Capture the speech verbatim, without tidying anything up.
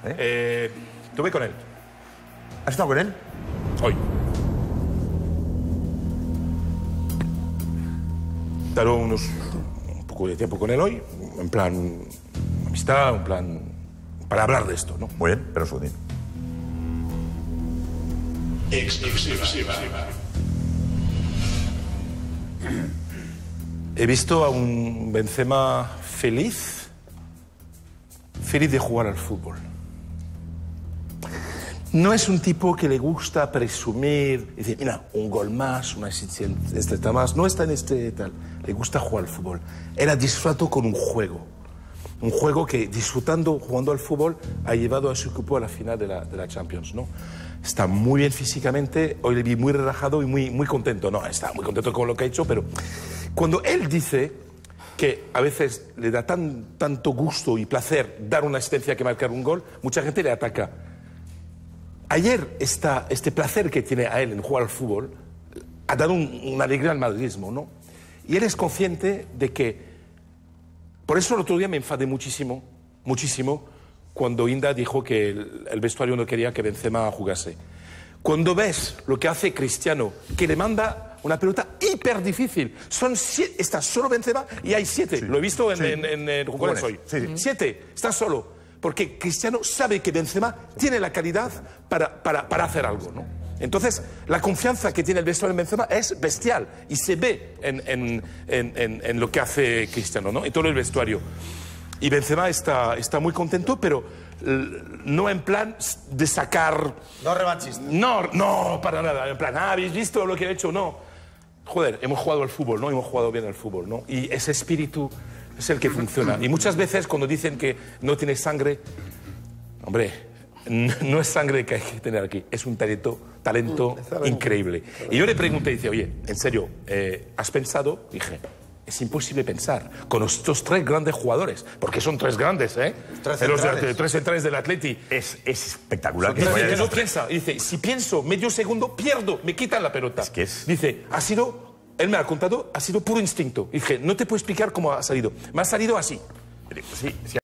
¿Eh? Eh, estuve con él. ¿Has estado con él? Hoy. Estaré unos un poco de tiempo con él hoy, en plan amistad, en plan para hablar de esto, ¿no? Muy bien, pero su día. Exclusiva. He visto a un Benzema feliz, feliz de jugar al fútbol. No es un tipo que le gusta presumir, decir, mira, un gol más, una asistencia este más, no está en este tal. Le gusta jugar al fútbol. Él ha disfrutado con un juego. Un juego que, disfrutando, jugando al fútbol, ha llevado a su equipo a la final de la, de la Champions, ¿no? Está muy bien físicamente, hoy le vi muy relajado y muy, muy contento. No, está muy contento con lo que ha hecho, pero cuando él dice que a veces le da tan, tanto gusto y placer dar una asistencia que marcar un gol, mucha gente le ataca. Ayer esta, este placer que tiene a él en jugar al fútbol ha dado un, una alegría al madridismo, ¿no? Y él es consciente de que... Por eso el otro día me enfadé muchísimo, muchísimo, cuando Inda dijo que el, el vestuario no quería que Benzema jugase. Cuando ves lo que hace Cristiano, que le manda una pelota hiper difícil, son siete, está solo Benzema y hay siete. Sí. Lo he visto en, sí. en, en, en jugadores hoy. Sí, sí. Siete, está solo. Porque Cristiano sabe que Benzema tiene la calidad para, para, para hacer algo, ¿no? Entonces, la confianza que tiene el vestuario en Benzema es bestial y se ve en, en, en, en, en lo que hace Cristiano, ¿no? En todo el vestuario. Y Benzema está, está muy contento, pero no en plan de sacar... No revanchista. No, no, para nada. En plan, ah, ¿habéis visto lo que he hecho? No. Joder, hemos jugado al fútbol, ¿no? Hemos jugado bien al fútbol, ¿no? Y ese espíritu es el que funciona. Y muchas veces cuando dicen que no tiene sangre, hombre, no es sangre que hay que tener aquí, es un talento, talento increíble. Y yo le pregunté, dice, oye, en serio, eh, ¿has pensado? Dije, es imposible pensar con estos tres grandes jugadores, porque son tres grandes, ¿eh? Tres Los centrales. de, tres centrales del Atleti. Es, es espectacular. Dice vaya que no desastre. piensa. Dice, si pienso medio segundo, pierdo, me quitan la pelota. Es que es- Dice, ha sido, él me ha contado, ha sido puro instinto. Dije, no te puedo explicar cómo ha salido. Me ha salido así. Sí, sí.